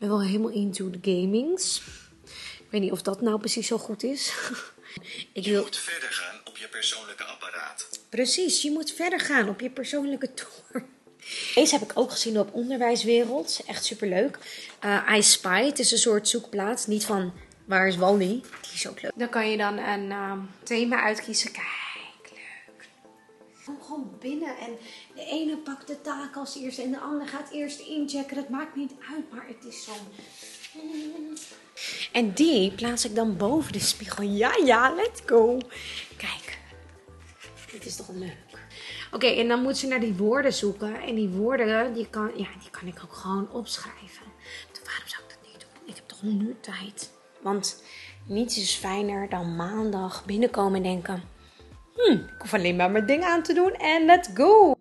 ben wel helemaal into de gamings. Ik weet niet of dat nou precies zo goed is. Je moet verder gaan op je persoonlijke apparaat. Precies, je moet verder gaan op je persoonlijke tour. Deze heb ik ook gezien op Onderwijswereld. Echt superleuk. I Spy, het is een soort zoekplaats. Niet van waar is Wally. Die is ook leuk. Dan kan je dan een thema uitkiezen. Kijk, leuk. Gewoon binnen en de ene pakt de taak als eerste en de andere gaat eerst inchecken. Dat maakt niet uit, maar het is zo. En die plaats ik dan boven de spiegel. Ja, let's go. Kijk, dit is toch leuk. Oké, en dan moet ze naar die woorden zoeken. En die woorden, die kan ik ook gewoon opschrijven. Waarom zou ik dat niet doen? Ik heb toch nu tijd. Want niets is fijner dan maandag binnenkomen en denken... ik hoef alleen maar mijn ding aan te doen en let's go!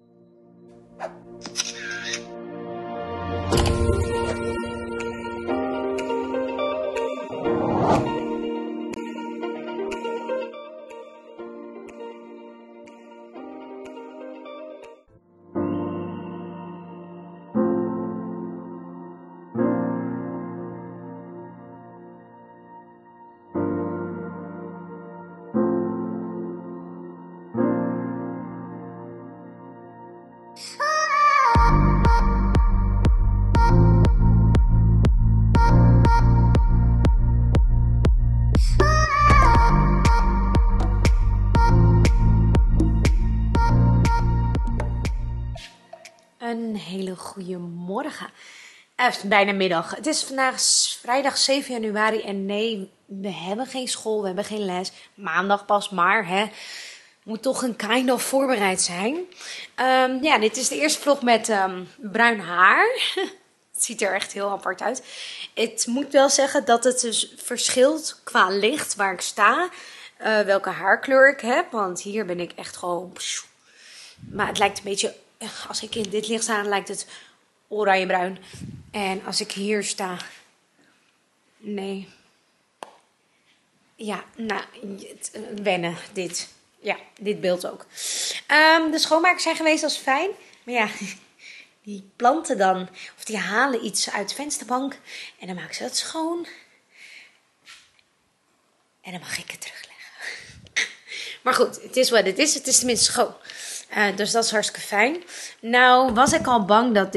Een hele goede morgen. Bijna middag. Het is vandaag vrijdag 7 januari en nee, we hebben geen school, we hebben geen les. Maandag pas, maar moet toch een kind of voorbereid zijn. Dit is de eerste vlog met bruin haar. Het ziet er echt heel apart uit. Ik moet wel zeggen dat het dus verschilt qua licht waar ik sta. Welke haarkleur ik heb, want hier ben ik echt gewoon... Maar het lijkt een beetje... Als ik in dit licht sta, lijkt het oranje-bruin. En als ik hier sta... Nee. Ja, nou, wennen, dit. Ja, dit beeld ook. De schoonmakers zijn geweest, dat is fijn. Maar ja, die planten dan... Of die halen iets uit de vensterbank. En dan maken ze dat schoon. En dan mag ik het terugleggen. Maar goed, het is wat het is. Het is tenminste schoon. Dus dat is hartstikke fijn. Nou was ik al bang dat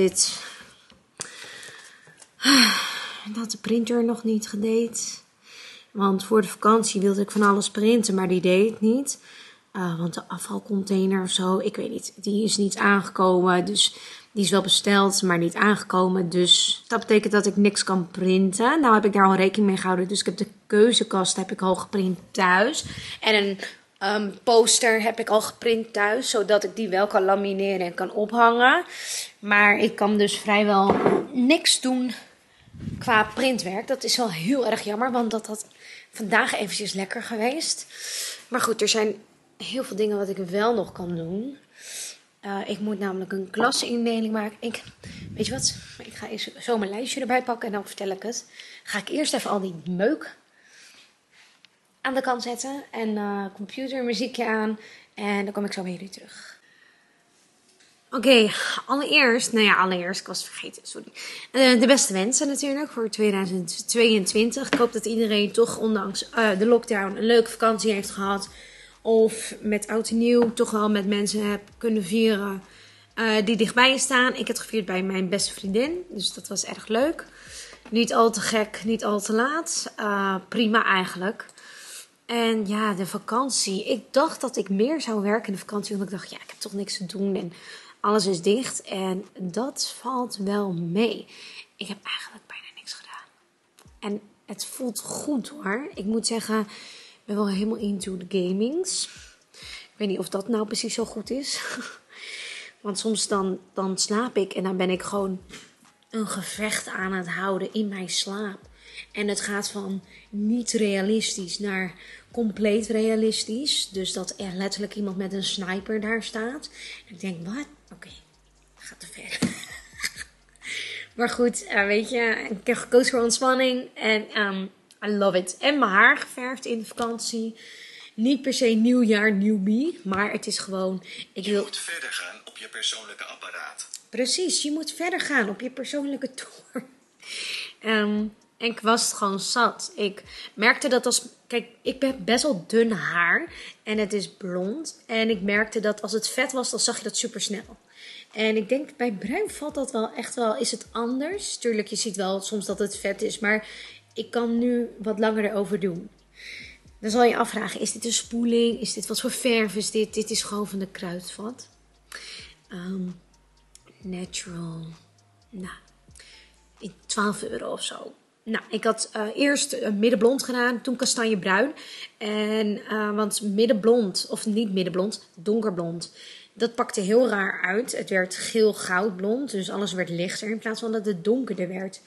dat de printer nog niet gedeed. Want voor de vakantie wilde ik van alles printen, maar die deed het niet. Want de afvalcontainer of zo, ik weet niet, die is niet aangekomen. Dus die is wel besteld, maar niet aangekomen. Dus dat betekent dat ik niks kan printen. Nou heb ik daar al rekening mee gehouden. Dus ik heb de keuzekast heb ik al geprint thuis. En een poster heb ik al geprint thuis, zodat ik die wel kan lamineren en kan ophangen. Maar ik kan dus vrijwel niks doen qua printwerk. Dat is wel heel erg jammer, want dat had vandaag eventjes lekker geweest. Maar goed, er zijn heel veel dingen wat ik wel nog kan doen. Ik moet namelijk een klasindeling maken. Weet je wat? Ik ga eens zo mijn lijstje erbij pakken en dan vertel ik het. Ga ik eerst even al die meuk aan de kant zetten en computermuziekje aan en dan kom ik zo bij jullie terug. Oké, allereerst, ik was het vergeten, sorry. De beste wensen natuurlijk voor 2022. Ik hoop dat iedereen toch ondanks de lockdown een leuke vakantie heeft gehad. Of met oud en nieuw toch wel met mensen heb kunnen vieren die dichtbij je staan. Ik heb het gevierd bij mijn beste vriendin, dus dat was erg leuk. Niet al te gek, niet al te laat. Prima eigenlijk. En ja, de vakantie. Ik dacht dat ik meer zou werken in de vakantie. Want ik dacht, ja, ik heb toch niks te doen. En alles is dicht. En dat valt wel mee. Ik heb eigenlijk bijna niks gedaan. En het voelt goed hoor. Ik moet zeggen, ik ben wel helemaal into de gamings. Ik weet niet of dat nou precies zo goed is. Want soms dan slaap ik en dan ben ik gewoon een gevecht aan het houden in mijn slaap. En het gaat van niet realistisch naar compleet realistisch. Dus dat er letterlijk iemand met een sniper daar staat. En ik denk, wat? Oké, gaat te ver. Maar goed, weet je, ik heb gekozen voor ontspanning. En I love it. En mijn haar geverfd in de vakantie. Niet per se nieuwjaar, newbie. Maar het is gewoon... Je moet verder gaan op je persoonlijke apparaat. Precies, je moet verder gaan op je persoonlijke tour. En ik was het gewoon zat. Ik merkte dat als... Kijk, ik heb best wel dun haar. En het is blond. En ik merkte dat als het vet was, dan zag je dat super snel. En ik denk, bij bruin valt dat wel echt wel... Is het anders? Tuurlijk, je ziet wel soms dat het vet is. Maar ik kan nu wat langer erover doen. Dan zal je afvragen, is dit een spoeling? Is dit wat voor verf is dit? Dit is gewoon van de Kruidvat. Natural. Nou, 12 euro of zo. Nou, ik had eerst middenblond gedaan, toen kastanjebruin. En, want middenblond, of niet middenblond, donkerblond. Dat pakte heel raar uit. Het werd geel-goudblond, dus alles werd lichter in plaats van dat het donkerder werd.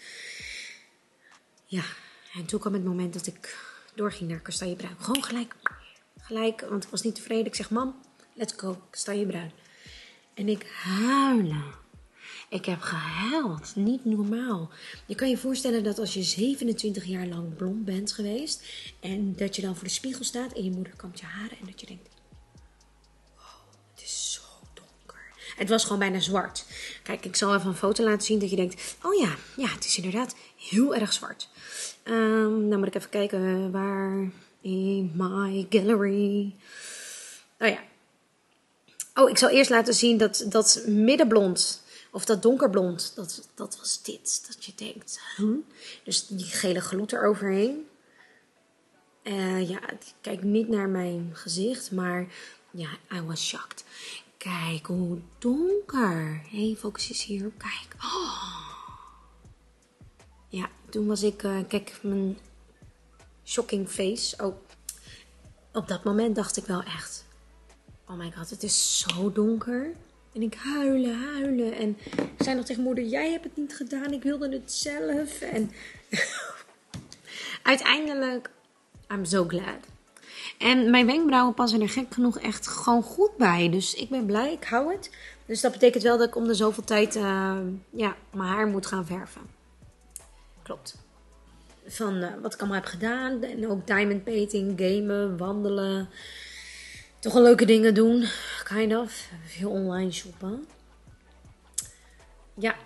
Ja, en toen kwam het moment dat ik doorging naar kastanjebruin. Gewoon gelijk, want ik was niet tevreden. Ik zeg, mam, let's go, kastanjebruin. En ik huilen. Ik heb gehuild, niet normaal. Je kan je voorstellen dat als je 27 jaar lang blond bent geweest... en dat je dan voor de spiegel staat en je moeder kampt je haren... en dat je denkt, oh, het is zo donker. Het was gewoon bijna zwart. Kijk, ik zal even een foto laten zien dat je denkt... oh ja, het is inderdaad heel erg zwart. Dan moet ik even kijken waar in my gallery... Oh ja. Oh, ik zal eerst laten zien dat middenblond... Of dat donkerblond, dat was dit. Dat je denkt, Dus die gele gloed eroverheen. Ja, kijk niet naar mijn gezicht, maar ja, I was shocked. Kijk hoe donker. Hé, focus eens hier. Kijk. Oh. Ja, toen was ik, kijk, mijn shocking face. Oh, op dat moment dacht ik wel echt, oh my god, het is zo donker. En ik huilen. En ik zei nog tegen moeder, jij hebt het niet gedaan. Ik wilde het zelf. En uiteindelijk, I'm so glad. En mijn wenkbrauwen passen er gek genoeg echt gewoon goed bij. Dus ik ben blij, ik hou het. Dus dat betekent wel dat ik om de zoveel tijd mijn haar moet gaan verven. Klopt. Van wat ik allemaal heb gedaan. En ook diamond painting, gamen, wandelen. Toch wel leuke dingen doen, kind of. Veel online shoppen. Ja.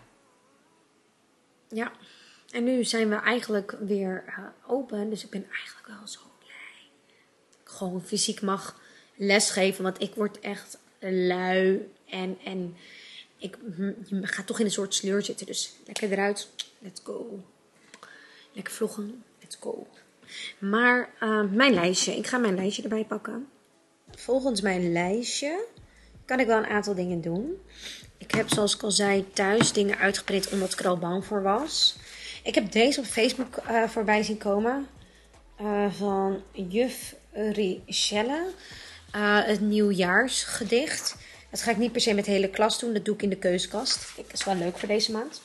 En nu zijn we eigenlijk weer open. Dus ik ben eigenlijk wel zo blij. Dat ik gewoon fysiek mag lesgeven. Want ik word echt lui. En je gaat toch in een soort sleur zitten. Dus lekker eruit. Let's go. Lekker vloggen. Let's go. Maar mijn lijstje. Ik ga mijn lijstje erbij pakken. Volgens mijn lijstje kan ik wel een aantal dingen doen. Ik heb, zoals ik al zei, thuis dingen uitgeprint omdat ik er al bang voor was. Ik heb deze op Facebook voorbij zien komen. Van juf Richelle. Het nieuwjaarsgedicht. Dat ga ik niet per se met de hele klas doen. Dat doe ik in de keuskast. Dat is wel leuk voor deze maand.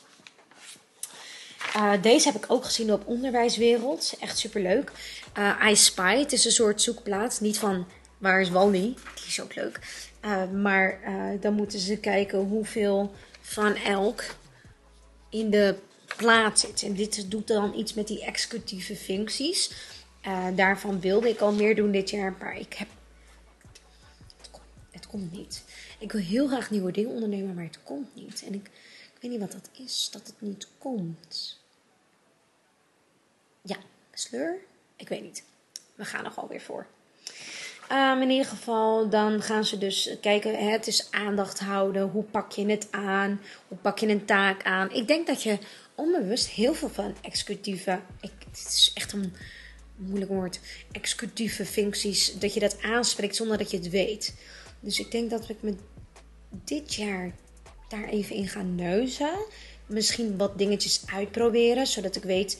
Deze heb ik ook gezien op Onderwijswereld. Echt superleuk. I Spy. Het is een soort zoekplaats. Niet van... Waar is Wally? Die is ook leuk. Maar dan moeten ze kijken hoeveel van elk in de plaat zit. En dit doet dan iets met die executieve functies. Daarvan wilde ik al meer doen dit jaar. Maar het komt niet. Ik wil heel graag nieuwe dingen ondernemen, maar het komt niet. En ik weet niet wat dat is, dat het niet komt. Ja, sleur? Ik weet niet. We gaan er gewoon weer voor. In ieder geval, dan gaan ze dus kijken, het is aandacht houden. Hoe pak je het aan? Hoe pak je een taak aan? Ik denk dat je onbewust heel veel van executieve... Het is echt een moeilijk woord. Executieve functies, dat je dat aanspreekt zonder dat je het weet. Dus ik denk dat ik met dit jaar daar even in ga neuzen. Misschien wat dingetjes uitproberen, zodat ik weet...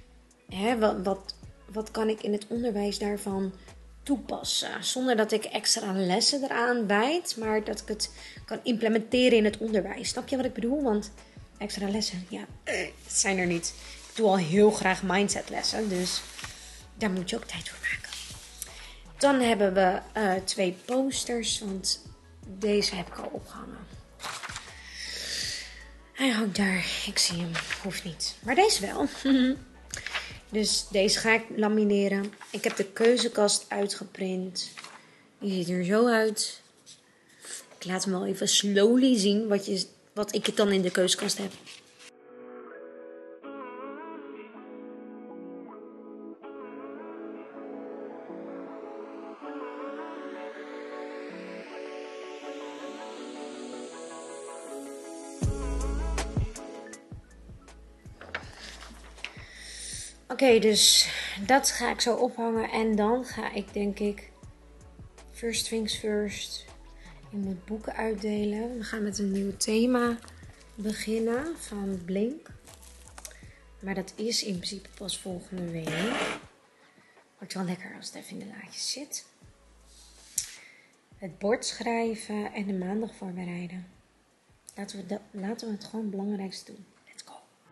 wat kan ik in het onderwijs daarvan toepassen. Zonder dat ik extra lessen eraan wijd, maar dat ik het kan implementeren in het onderwijs. Snap je wat ik bedoel? Want extra lessen, zijn er niet. Ik doe al heel graag mindsetlessen, dus daar moet je ook tijd voor maken. Dan hebben we 2 posters, want deze heb ik al opgehangen. Hij hangt daar, ik zie hem, hoeft niet. Maar deze wel. Dus deze ga ik lamineren. Ik heb de keuzekast uitgeprint. Die ziet er zo uit. Ik laat hem wel even slowly zien wat ik dan in de keuzekast heb. Oké, dus dat ga ik zo ophangen. En dan ga ik denk ik first things first. Ik moet boeken uitdelen. We gaan met een nieuw thema beginnen van Blink. Maar dat is in principe pas volgende week. Wordt wel lekker als het even in de laadjes zit. Het bord schrijven en de maandag voorbereiden. Laten we het gewoon het belangrijkste doen. Let's go.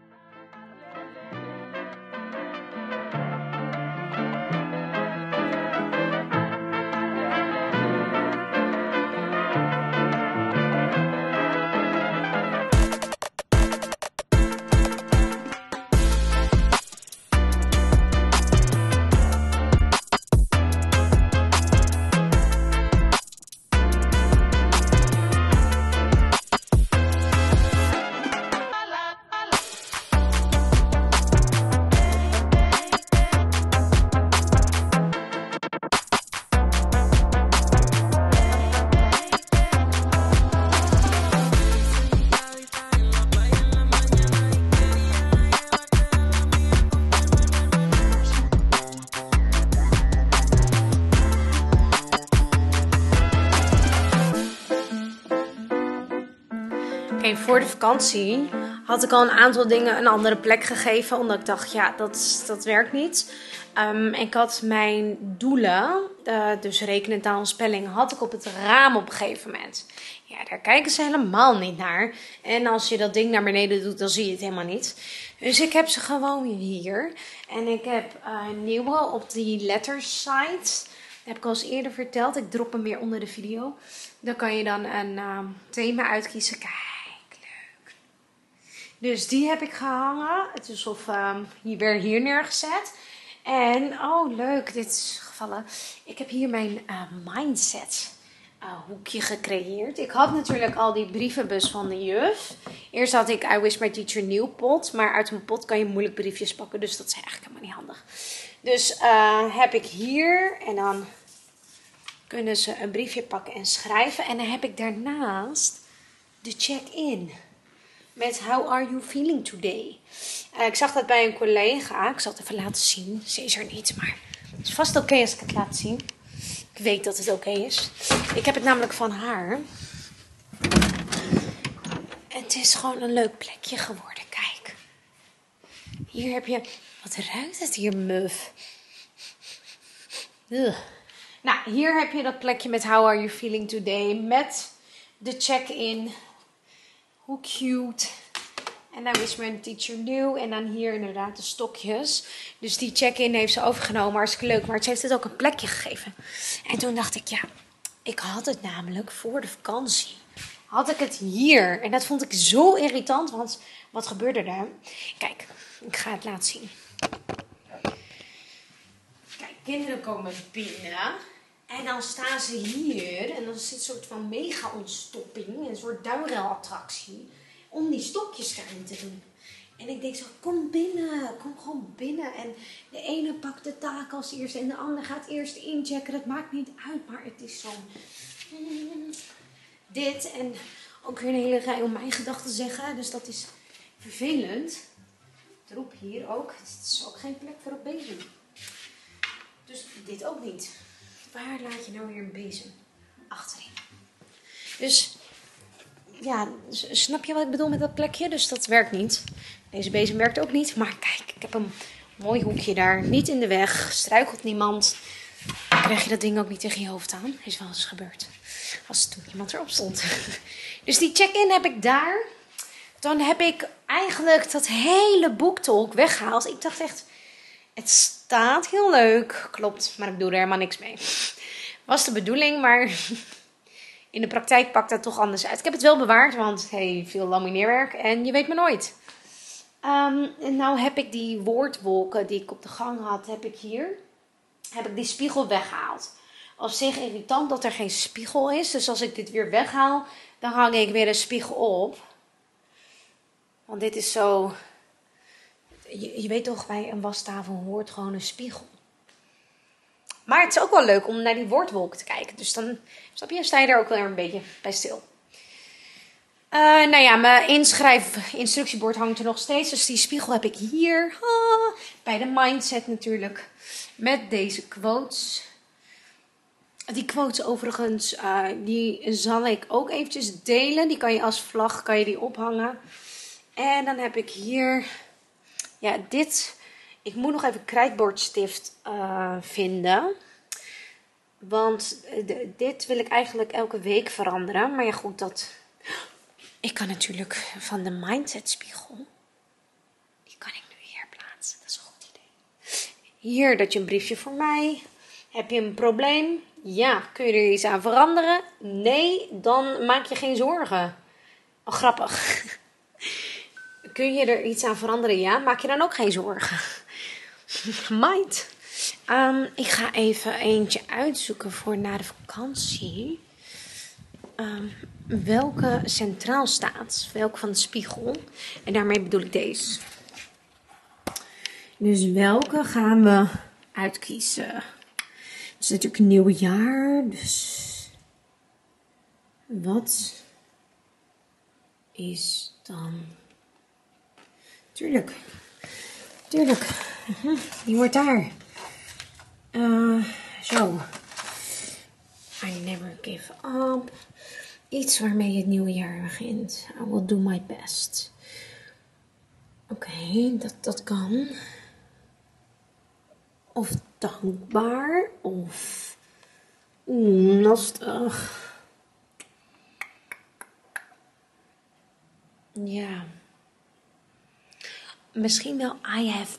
Oké, voor de vakantie had ik al een aantal dingen een andere plek gegeven. Omdat ik dacht, ja, dat werkt niet. Ik had mijn doelen, dus rekenen, taal en spelling, had ik op het raam op een gegeven moment. Ja, daar kijken ze helemaal niet naar. En als je dat ding naar beneden doet, dan zie je het helemaal niet. Dus ik heb ze gewoon hier. En ik heb een nieuwe op die letters site. Dat heb ik al eens eerder verteld. Ik drop hem weer onder de video. Dan kan je dan een thema uitkiezen. Kijk. Dus die heb ik gehangen. Het is alsof weer hier neergezet. En, oh leuk, dit is gevallen. Ik heb hier mijn mindset hoekje gecreëerd. Ik had natuurlijk al die brievenbus van de juf. Eerst had ik I Wish My Teacher Knew pot. Maar uit een pot kan je moeilijk briefjes pakken. Dus dat is eigenlijk helemaal niet handig. Dus heb ik hier. En dan kunnen ze een briefje pakken en schrijven. En dan heb ik daarnaast de check-in. Met How are you feeling today? Ik zag dat bij een collega. Ik zal het even laten zien. Ze is er niet, maar het is vast oké als ik het laat zien. Ik weet dat het oké is. Ik heb het namelijk van haar. En het is gewoon een leuk plekje geworden. Kijk. Hier heb je... Wat ruikt het hier, muf? Ugh. Nou, hier heb je dat plekje met How are you feeling today? Met de check-in. Hoe cute. En dan is mijn teacher new. En dan hier inderdaad de stokjes. Dus die check-in heeft ze overgenomen. Hartstikke leuk. Maar ze heeft het ook een plekje gegeven. En toen dacht ik, ja, ik had het namelijk voor de vakantie. Had ik het hier. En dat vond ik zo irritant. Want wat gebeurde er? Kijk, ik ga het laten zien. Kijk, kinderen komen binnen. En dan staan ze hier. En dan is het een soort van mega-ontstopping. Een soort duinruilattractie. Om die stokjes erin te doen. En ik denk zo, kom binnen. Kom gewoon binnen. En de ene pakt de taak als eerste. En de ander gaat eerst inchecken. Dat maakt niet uit. Maar het is zo'n... dit. En ook weer een hele rij om mijn gedachten te zeggen. Dus dat is vervelend. Troep hier ook. Het is ook geen plek voor op bezem. Dus dit ook niet. Waar laat je nou weer een bezem? Achterin. Dus, ja, snap je wat ik bedoel met dat plekje? Dus dat werkt niet. Deze bezem werkt ook niet. Maar kijk, ik heb een mooi hoekje daar. Niet in de weg. Struikelt niemand. Dan krijg je dat ding ook niet tegen je hoofd aan. Is wel eens gebeurd. Als toen iemand erop stond. Dus die check-in heb ik daar. Dan heb ik eigenlijk dat hele boektolk weggehaald. Ik dacht echt... Het staat heel leuk. Klopt, maar ik doe er helemaal niks mee. Was de bedoeling, maar in de praktijk pakt dat toch anders uit. Ik heb het wel bewaard, want hey, veel lamineerwerk en je weet maar nooit. En nou heb ik die woordwolken die ik op de gang had, heb ik hier. Heb ik die spiegel weggehaald. Op zich irritant dat er geen spiegel is. Dus als ik dit weer weghaal, dan hang ik weer een spiegel op. Want dit is zo... Je weet toch, bij een wastafel hoort gewoon een spiegel. Maar het is ook wel leuk om naar die woordwolken te kijken. Dus dan, snap je, sta je daar ook wel een beetje bij stil. Nou ja, mijn instructiebord hangt er nog steeds. Dus die spiegel heb ik hier. Bij de mindset natuurlijk. Met deze quotes. Die quotes overigens, die zal ik ook eventjes delen. Die kan je als vlag die ophangen. En dan heb ik hier, ja, dit. Ik moet nog even krijtbordstift vinden. Want dit wil ik eigenlijk elke week veranderen. Maar ja, goed, ik kan natuurlijk van de mindset spiegel. Die kan ik nu hier plaatsen. Dat is een goed idee. Hier, dat je een briefje voor mij. Heb je een probleem? Ja. Kun je er iets aan veranderen? Nee, dan maak je geen zorgen. Oh, grappig. Kun je er iets aan veranderen? Ja. Maak je dan ook geen zorgen. Mind. Ik ga even eentje uitzoeken voor na de vakantie. Welke centraal staat. Welke van de spiegel. En daarmee bedoel ik deze. Dus welke gaan we uitkiezen? Het is natuurlijk een nieuw jaar. Dus wat is dan... Tuurlijk. Die wordt daar. Zo. I never give up. Iets waarmee je het nieuwe jaar begint. I will do my best. Oké, dat kan. Of dankbaar. Of lastig. Ja. Misschien wel I have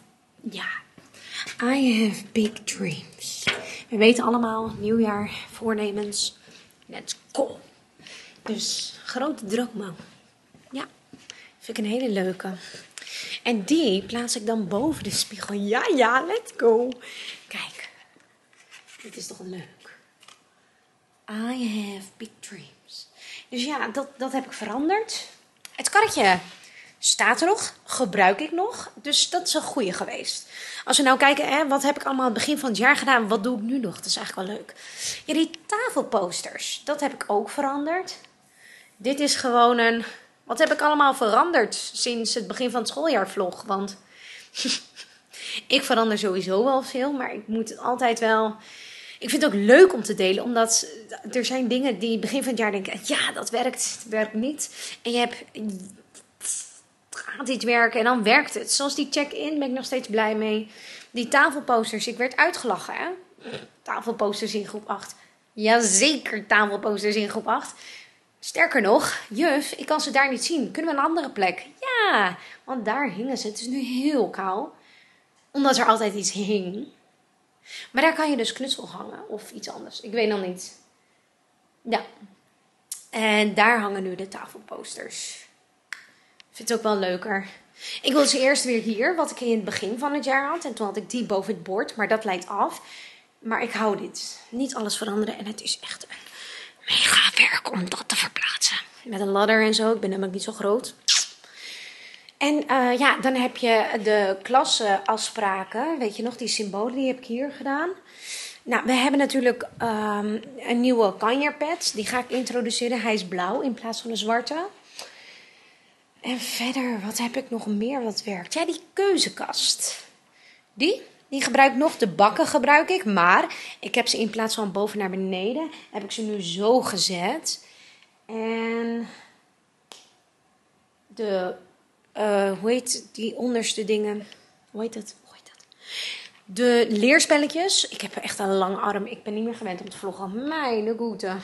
big dreams. We weten allemaal, nieuwjaar, voornemens. Let's go. Dus grote dromen. Ja, vind ik een hele leuke. En die plaats ik dan boven de spiegel. Ja, let's go. Kijk, dit is toch leuk. I have big dreams. Dus ja, dat heb ik veranderd. Het karretje staat er nog, gebruik ik nog. Dus dat is een goeie geweest. Als we nou kijken, wat heb ik allemaal aan het begin van het jaar gedaan? Wat doe ik nu nog? Dat is eigenlijk wel leuk. Ja, die tafelposters, dat heb ik ook veranderd. Dit is gewoon wat heb ik allemaal veranderd sinds het begin van het schooljaar vlog? Want ik verander sowieso wel veel, maar ik moet het altijd wel... Ik vind het ook leuk om te delen, omdat er zijn dingen die begin van het jaar denken... Ja, dat werkt niet. En je hebt... Gaat iets werken en dan werkt het. Zoals die check-in ben ik nog steeds blij mee. Die tafelposters, ik werd uitgelachen, hè? Tafelposters in groep 8. Jazeker, tafelposters in groep 8. Sterker nog, juf, ik kan ze daar niet zien. Kunnen we een andere plek? Ja, want daar hingen ze. Het is nu heel kaal. Omdat er altijd iets hing. Maar daar kan je dus knutsel hangen of iets anders. Ik weet nog niet. Ja. En daar hangen nu de tafelposters. Ik vind het ook wel leuker. Ik wilde ze eerst weer hier, wat ik in het begin van het jaar had. En toen had ik die boven het bord, maar dat leidt af. Maar ik hou dit. Niet alles veranderen. En het is echt een mega werk om dat te verplaatsen. Met een ladder en zo. Ik ben namelijk niet zo groot. En dan heb je de klasafspraken. Weet je nog, die symbolen die heb ik hier gedaan. Nou, we hebben natuurlijk een nieuwe kanjerpad. Die ga ik introduceren. Hij is blauw in plaats van een zwarte. En verder, wat heb ik nog meer wat werkt? Ja, die keuzekast. Die gebruik ik nog. De bakken gebruik ik. Maar ik heb ze in plaats van boven naar beneden, heb ik ze nu zo gezet. En de, hoe heet die onderste dingen? Hoe heet dat? De leerspelletjes. Ik heb echt een lange arm. Ik ben niet meer gewend om te vloggen. Mijn goede.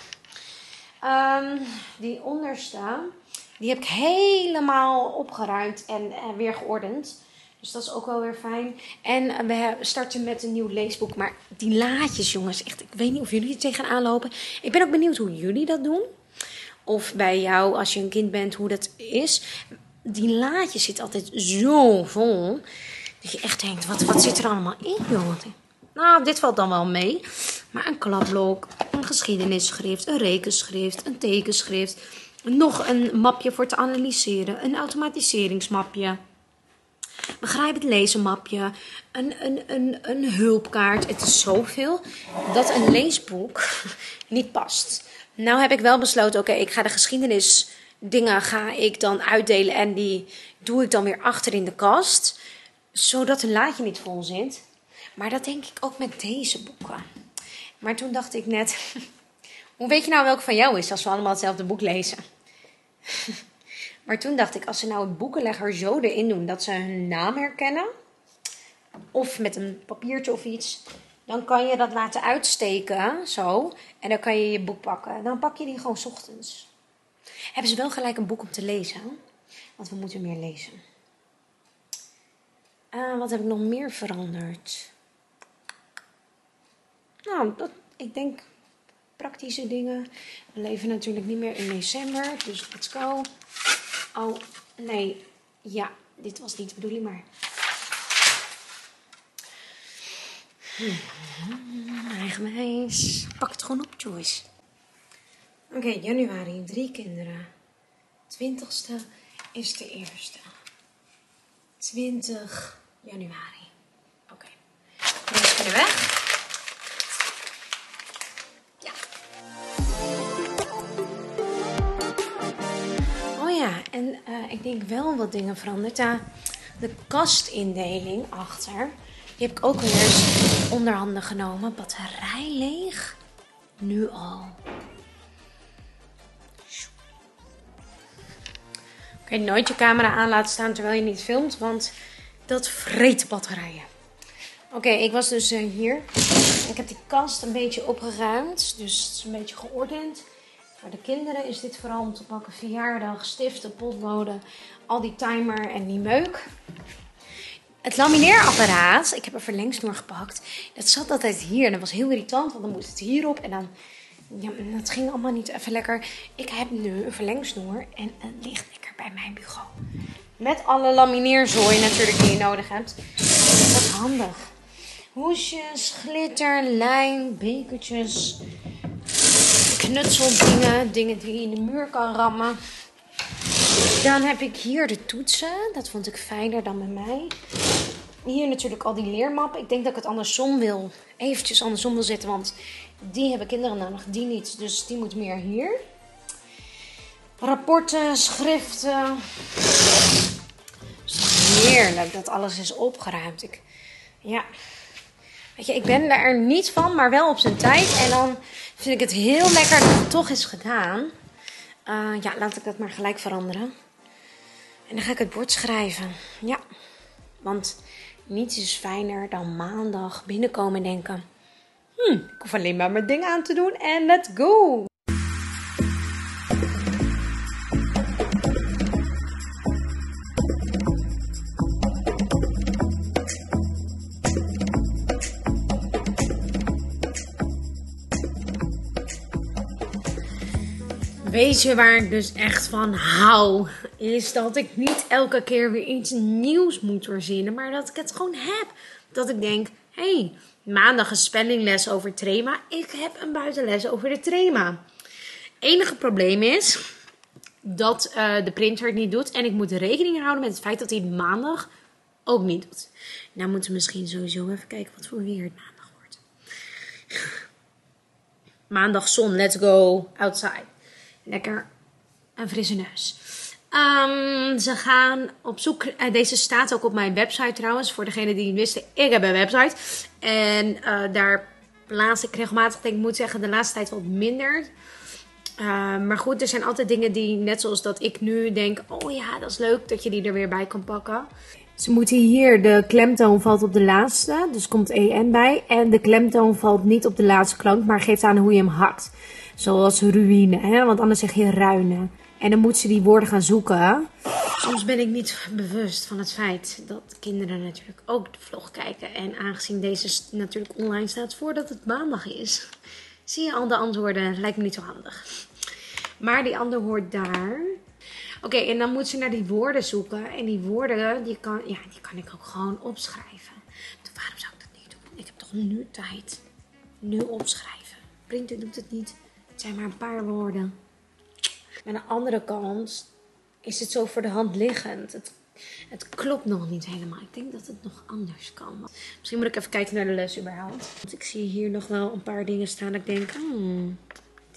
Die onderste, die heb ik helemaal opgeruimd en weer geordend. Dus dat is ook wel weer fijn. En we starten met een nieuw leesboek. Maar die laadjes, jongens, echt, ik weet niet of jullie er tegenaan lopen. Ik ben ook benieuwd hoe jullie dat doen. Of bij jou, als je een kind bent, hoe dat is. Die laadjes zitten altijd zo vol. Dat je echt denkt, wat zit er allemaal in, joh? Nou, dit valt dan wel mee. Maar een klapblok, een geschiedenisschrift, een rekenschrift, een tekenschrift. Nog een mapje voor te analyseren. Een automatiseringsmapje. Begrijp het lezen mapje. Een hulpkaart. Het is zoveel dat een leesboek niet past. Nou heb ik wel besloten, oké, ik ga de geschiedenis dingen ga ik dan uitdelen en die doe ik dan weer achter in de kast. Zodat een laadje niet vol zit. Maar dat denk ik ook met deze boeken. Maar toen dacht ik net, hoe weet je nou welke van jou is als we allemaal hetzelfde boek lezen? Maar toen dacht ik, als ze nou een boekenlegger zo erin doen dat ze hun naam herkennen, of met een papiertje of iets, dan kan je dat laten uitsteken, zo. En dan kan je je boek pakken. Dan pak je die gewoon 's ochtends. Hebben ze wel gelijk een boek om te lezen? Want we moeten meer lezen. Wat heb ik nog meer veranderd? Nou, ik denk praktische dingen. We leven natuurlijk niet meer in december, dus let's go. Oh, nee. Ja, dit was niet de bedoeling, maar... Eigenwijs. Pak het gewoon op, Joyce. Oké, januari. 3 kinderen. 20ste is de eerste. 20 januari. Oké. Deze kunnen weg. Ja. Oh ja, en ik denk wel wat dingen veranderd. De kastindeling achter... Die heb ik ook weer eens onder handen genomen. Batterij leeg. Nu al. Oké, nooit je camera aan laten staan terwijl je niet filmt. Want dat vreet batterijen. Oké, ik was dus hier. Ik heb die kast een beetje opgeruimd. Dus het is een beetje geordend. Voor de kinderen is dit vooral om te pakken. Verjaardag, stiften, potloden. Al die timer en die meuk. Het lamineerapparaat, ik heb een verlengsnoer gepakt. Dat zat altijd hier en dat was heel irritant, want dan moest het hierop. En dan, ja, dat ging allemaal niet even lekker. Ik heb nu een verlengsnoer en het ligt lekker bij mijn bureau. Met alle lamineerzooi natuurlijk die je nodig hebt. Dat is handig. Hoesjes, glitter, lijm, bekertjes, knutseldingen, dingen die je in de muur kan rammen. Dan heb ik hier de toetsen. Dat vond ik fijner dan bij mij. Hier natuurlijk al die leermappen. Ik denk dat ik het andersom wil. Eventjes andersom wil zetten. Want die hebben kinderen nodig. Die niet. Dus die moet meer hier. Rapporten, schriften. Het is toch heerlijk dat alles is opgeruimd. Ja. Weet je, ik ben er niet van. Maar wel op zijn tijd. En dan vind ik het heel lekker dat het toch is gedaan. Ja, laat ik dat maar gelijk veranderen. En dan ga ik het bord schrijven. Ja, want niets is fijner dan maandag binnenkomen en denken... ik hoef alleen maar mijn ding aan te doen en let's go! Weet je waar ik dus echt van hou? Is dat ik niet elke keer weer iets nieuws moet verzinnen. Maar dat ik het gewoon heb. Dat ik denk, hé, maandag een spellingles over trema. Ik heb een buitenles over de trema. Enige probleem is dat de printer het niet doet. En ik moet rekening houden met het feit dat hij het maandag ook niet doet. Nou moeten we misschien sowieso even kijken wat voor weer het maandag wordt. Maandag zon, let's go outside. Lekker een frisse neus. Ze gaan op zoek. Deze staat ook op mijn website trouwens. Voor degenen die niet wisten. Ik heb een website. En daar plaats ik regelmatig. Ik moet zeggen de laatste tijd wat minder. Maar goed, er zijn altijd dingen die. Net zoals dat ik nu denk. Oh ja, dat is leuk dat je die er weer bij kan pakken. Ze moeten hier. De klemtoon valt op de laatste. Dus komt EN bij. En de klemtoon valt niet op de laatste klank. Maar geeft aan hoe je hem hakt. Zoals ruïne, hè? Want anders zeg je ruinen. En dan moet ze die woorden gaan zoeken. Soms ben ik niet bewust van het feit dat kinderen natuurlijk ook de vlog kijken. En aangezien deze natuurlijk online staat voordat het maandag is, zie je al de antwoorden. Lijkt me niet zo handig. Maar die ander hoort daar. Oké, en dan moet ze naar die woorden zoeken. En die woorden, die kan ik ook gewoon opschrijven. Dus waarom zou ik dat niet doen? Ik heb toch nu tijd. Nu opschrijven. Printer doet het niet. Het zijn maar een paar woorden. Maar aan de andere kant is het zo voor de hand liggend. Het klopt nog niet helemaal. Ik denk dat het nog anders kan. Misschien moet ik even kijken naar de les überhaupt. Want ik zie hier nog wel een paar dingen staan dat ik denk... het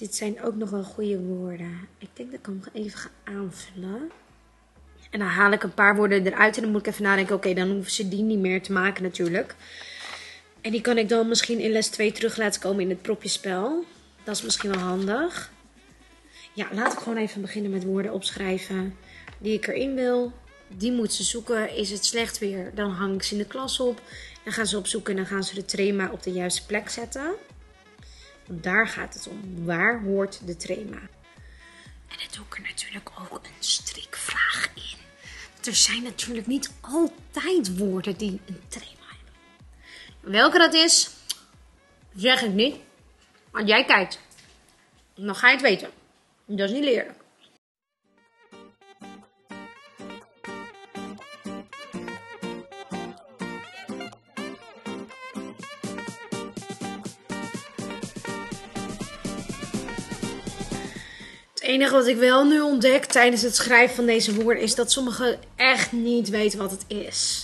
Dit zijn ook nog wel goede woorden. Ik denk dat ik hem even ga aanvullen. En dan haal ik een paar woorden eruit. En dan moet ik even nadenken. Oké, dan hoeven ze die niet meer te maken natuurlijk. En die kan ik dan misschien in les 2 terug laten komen in het propjespel. Dat is misschien wel handig. Ja, laat ik gewoon even beginnen met woorden opschrijven die ik erin wil. Die moet ze zoeken. Is het slecht weer? Dan hang ik ze in de klas op. Dan gaan ze opzoeken en dan gaan ze de trema op de juiste plek zetten. Want daar gaat het om. Waar hoort de trema? En dan doe ik er natuurlijk ook een strikvraag in. Want er zijn natuurlijk niet altijd woorden die een trema hebben. Welke dat is, zeg ik niet. Want jij kijkt. Dan ga je het weten. Dat is niet eerlijk. Het enige wat ik wel nu ontdek tijdens het schrijven van deze woorden is dat sommigen echt niet weten wat het is.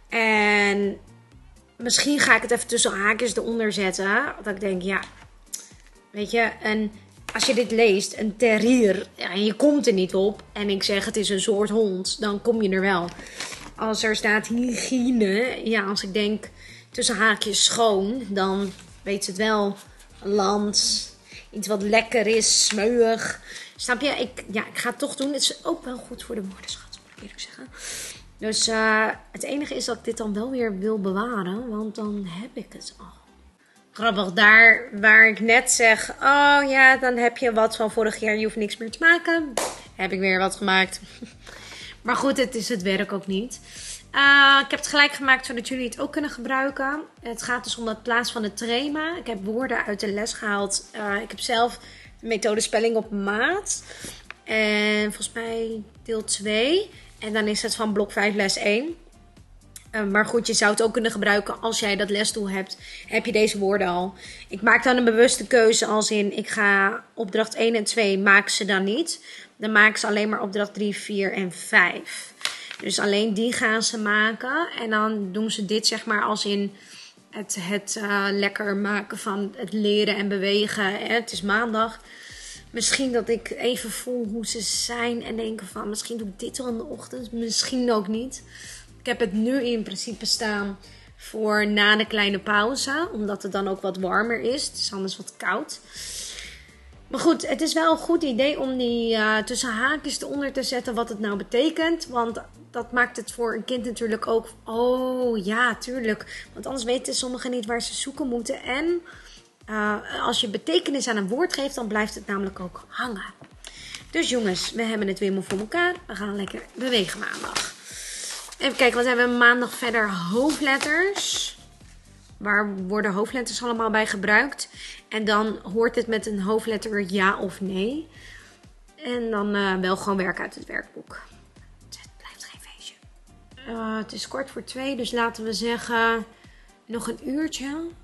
En misschien ga ik het even tussen haakjes eronder zetten. Dat ik denk, ja, weet je, als je dit leest, een terrier, en je komt er niet op. En ik zeg het is een soort hond, dan kom je er wel. Als er staat hygiëne, ja, als ik denk tussen haakjes schoon, dan weet ze het wel. Land, iets wat lekker is, smeuig. Snap je? Ik ga het toch doen. Het is ook wel goed voor de woordenschat, moet ik eerlijk zeggen. Dus het enige is dat ik dit dan wel weer wil bewaren, want dan heb ik het al. Grappig, daar waar ik net zeg, oh ja, dan heb je wat van vorig jaar, je hoeft niks meer te maken. Heb ik weer wat gemaakt. Maar goed, het is het werk ook niet. Ik heb het gelijk gemaakt zodat jullie het ook kunnen gebruiken. Het gaat dus om het plaats van de trema. Ik heb woorden uit de les gehaald. Ik heb zelf de methode spelling op maat. En volgens mij deel 2. En dan is het van blok 5 les 1. Maar goed, je zou het ook kunnen gebruiken als jij dat lesdoel hebt. Heb je deze woorden al. Ik maak dan een bewuste keuze als in, ik ga opdracht 1 en 2 maken ze dan niet. Dan maken ze alleen maar opdracht 3, 4 en 5. Dus alleen die gaan ze maken. En dan doen ze dit zeg maar als in het lekker maken van het leren en bewegen. Het is maandag. Misschien dat ik even voel hoe ze zijn en denk van misschien doe ik dit wel in de ochtend. Misschien ook niet. Ik heb het nu in principe staan voor na de kleine pauze. Omdat het dan ook wat warmer is. Het is anders wat koud. Maar goed, het is wel een goed idee om die tussen haakjes eronder te zetten wat het nou betekent. Want dat maakt het voor een kind natuurlijk ook. Oh ja, tuurlijk. Want anders weten sommigen niet waar ze zoeken moeten. En als je betekenis aan een woord geeft, dan blijft het namelijk ook hangen. Dus jongens, we hebben het weer helemaal voor elkaar. We gaan lekker bewegen maandag. Even kijken, wat hebben we maandag verder? Hoofdletters. Waar worden hoofdletters allemaal bij gebruikt? En dan hoort het met een hoofdletter ja of nee. En dan wel gewoon werken uit het werkboek. Het blijft geen feestje. Het is 1:45, dus laten we zeggen nog een uurtje.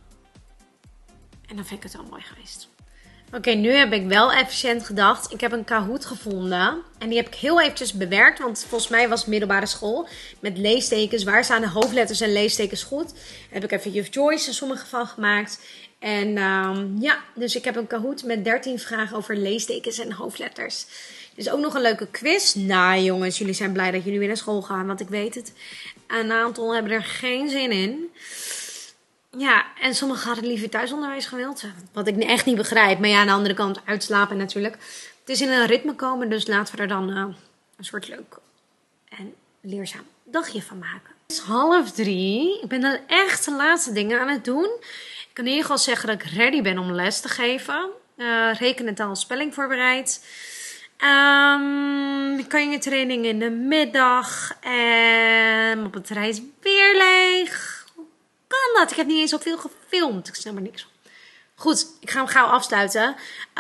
En dan vind ik het al mooi geweest. Oké, nu heb ik wel efficiënt gedacht. Ik heb een Kahoot gevonden. En die heb ik heel eventjes bewerkt. Want volgens mij was het middelbare school. Met leestekens. Waar staan de hoofdletters en leestekens goed? Daar heb ik even Juf Joyce er sommige van gemaakt. En dus ik heb een Kahoot met 13 vragen over leestekens en hoofdletters. Dus ook nog een leuke quiz. Nou jongens, jullie zijn blij dat jullie weer naar school gaan. Want ik weet het. Een aantal hebben er geen zin in. Ja, en sommigen hadden liever thuisonderwijs gewild. Wat ik echt niet begrijp. Maar ja, aan de andere kant uitslapen natuurlijk. Het is in een ritme komen, dus laten we er dan een soort leuk en leerzaam dagje van maken. Het is 2:30. Ik ben dan echt de laatste dingen aan het doen. Ik kan in ieder geval zeggen dat ik ready ben om les te geven. Rekenen, taal, spelling voorbereid. Kanjetraining in de middag. En op het terrein is weer leeg. Kan dat? Ik heb niet eens zoveel gefilmd. Ik snap er niks van. Goed, ik ga hem gauw afsluiten.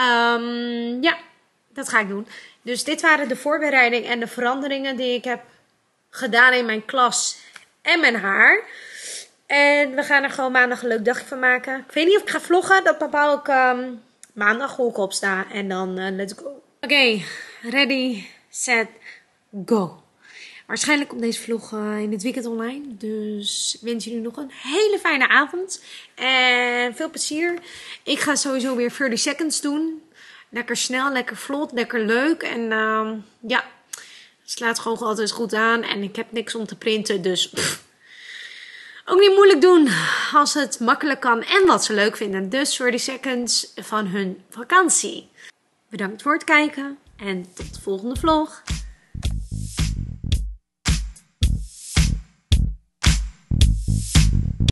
Dat ga ik doen. Dus dit waren de voorbereidingen en de veranderingen die ik heb gedaan in mijn klas en mijn haar. En we gaan er gewoon maandag een leuk dagje van maken. Ik weet niet of ik ga vloggen. Dat bepaal ik maandag hoe ik opsta. En dan let's go. Oké, ready, set, go. Waarschijnlijk komt deze vlog in het weekend online. Dus ik wens jullie nog een hele fijne avond. En veel plezier. Ik ga sowieso weer 30 seconds doen. Lekker snel, lekker vlot, lekker leuk. En ja, het slaat gewoon altijd goed aan. En ik heb niks om te printen, dus ook niet moeilijk doen als het makkelijk kan en wat ze leuk vinden. Dus 30 seconds van hun vakantie. Bedankt voor het kijken en tot de volgende vlog.